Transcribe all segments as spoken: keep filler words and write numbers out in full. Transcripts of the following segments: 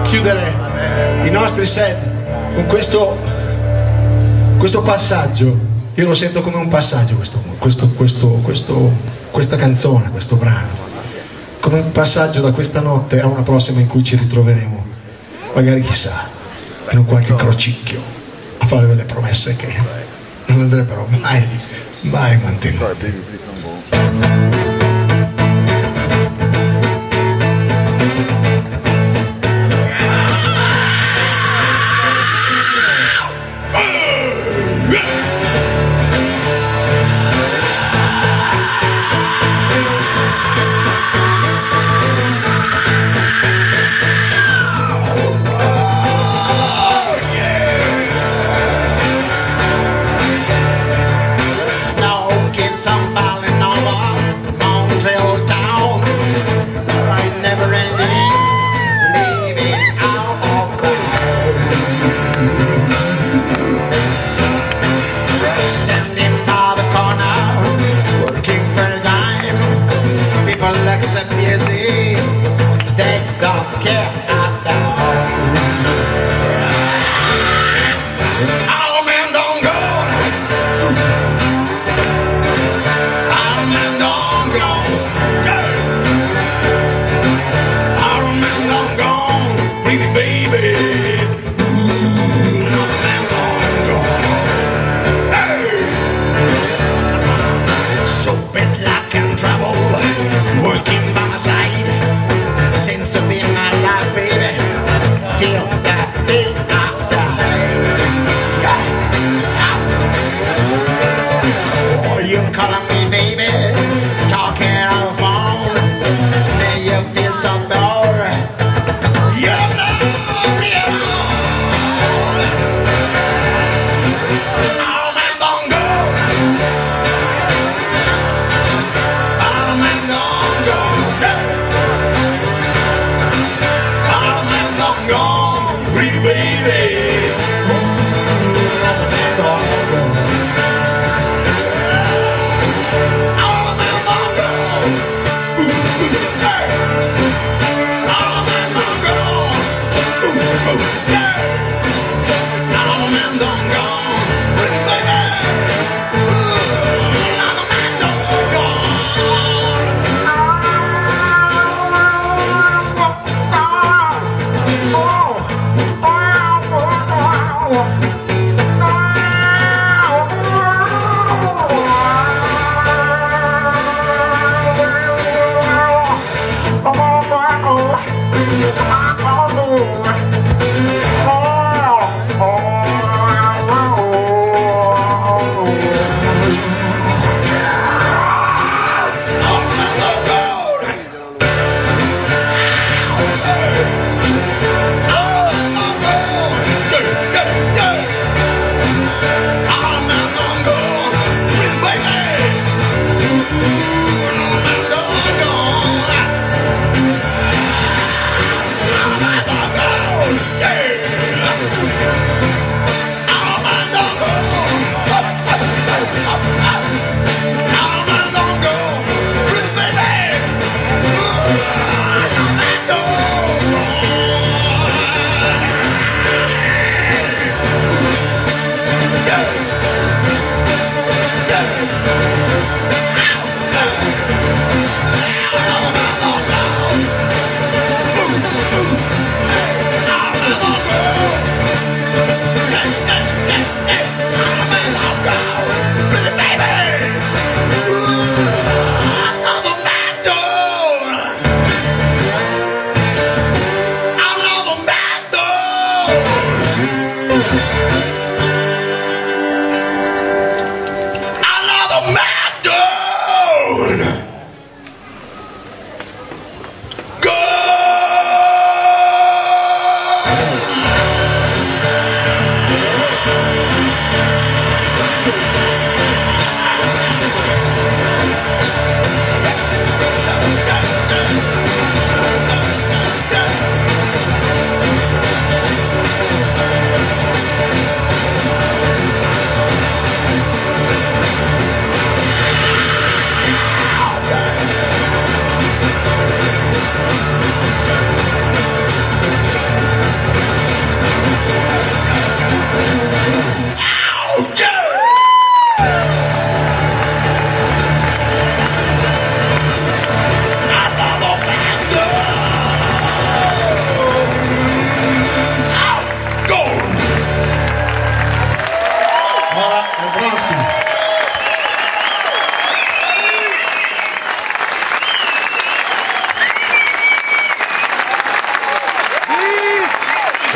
chiudere i nostri set con questo, questo passaggio. Io lo sento come un passaggio questo, questo, questo, questo, questa canzone, questo brano, come un passaggio da questa notte a una prossima in cui ci ritroveremo, magari chissà, in un qualche crocicchio, a fare delle promesse che non andrebbero mai, mai mantenute. Calling me baby, talking on the phone, then you feel so bored. You know.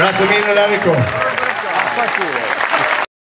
Grazie mille Enrico.